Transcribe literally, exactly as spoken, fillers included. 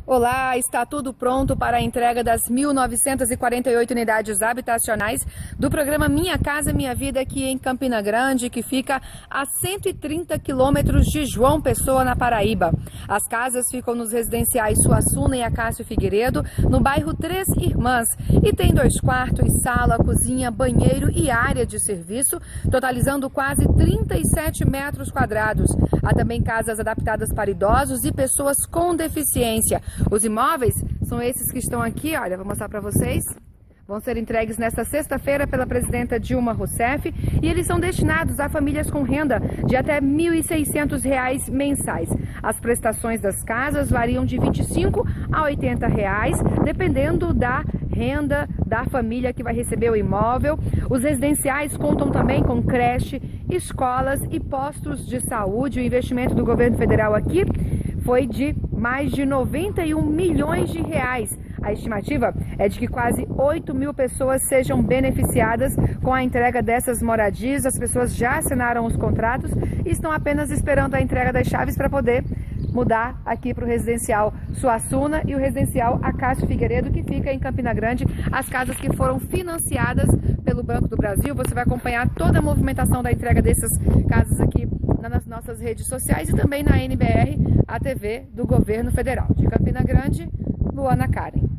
Olá, está tudo pronto para a entrega das mil novecentas e quarenta e oito unidades habitacionais do programa Minha Casa Minha Vida aqui em Campina Grande, que fica a cento e trinta quilômetros de João Pessoa, na Paraíba. As casas ficam nos residenciais Suassuna e Acácio Figueiredo, no bairro Três Irmãs, e tem dois quartos, sala, cozinha, banheiro e área de serviço, totalizando quase trinta e sete metros quadrados. Há também casas adaptadas para idosos e pessoas com deficiência. Os imóveis são esses que estão aqui, olha, vou mostrar para vocês. Vão ser entregues nesta sexta-feira pela presidenta Dilma Rousseff e eles são destinados a famílias com renda de até mil e seiscentos reais mensais. As prestações das casas variam de vinte e cinco a oitenta reais, dependendo da renda da família que vai receber o imóvel. Os residenciais contam também com creche, escolas e postos de saúde. O investimento do governo federal aqui foi de mais de noventa e um milhões de reais. A estimativa é de que quase oito mil pessoas sejam beneficiadas com a entrega dessas moradias. As pessoas já assinaram os contratos e estão apenas esperando a entrega das chaves para poder mudar aqui para o residencial Suassuna e o residencial Acácio Figueiredo, que fica em Campina Grande, as casas que foram financiadas pelo Banco do Brasil. Você vai acompanhar toda a movimentação da entrega dessas casas aqui nas nossas redes sociais e também na N B R, a T V do Governo Federal. De Campina Grande, Luana Karen.